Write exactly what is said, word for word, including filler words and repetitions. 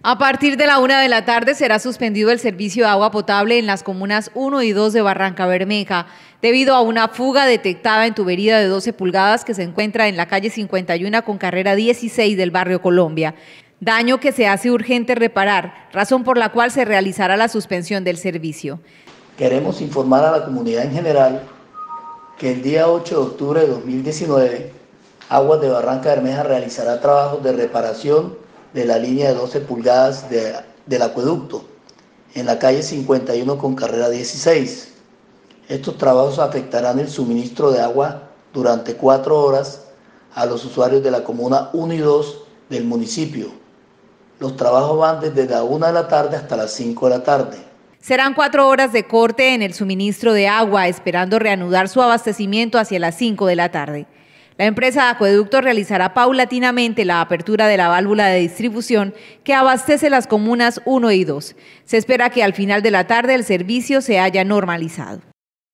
A partir de la una de la tarde será suspendido el servicio de agua potable en las comunas uno y dos de Barrancabermeja, debido a una fuga detectada en tubería de doce pulgadas que se encuentra en la calle cincuenta y uno con carrera dieciséis del barrio Colombia. Daño que se hace urgente reparar, razón por la cual se realizará la suspensión del servicio. Queremos informar a la comunidad en general que el día ocho de octubre de dos mil diecinueve, Aguas de Barrancabermeja realizará trabajos de reparación de la línea de doce pulgadas de, del acueducto en la calle cincuenta y uno con carrera dieciséis. Estos trabajos afectarán el suministro de agua durante cuatro horas a los usuarios de la comuna uno y dos del municipio. Los trabajos van desde la una de la tarde hasta las cinco de la tarde. Serán cuatro horas de corte en el suministro de agua, esperando reanudar su abastecimiento hacia las cinco de la tarde. La empresa de acueducto realizará paulatinamente la apertura de la válvula de distribución que abastece las comunas uno y dos. Se espera que al final de la tarde el servicio se haya normalizado.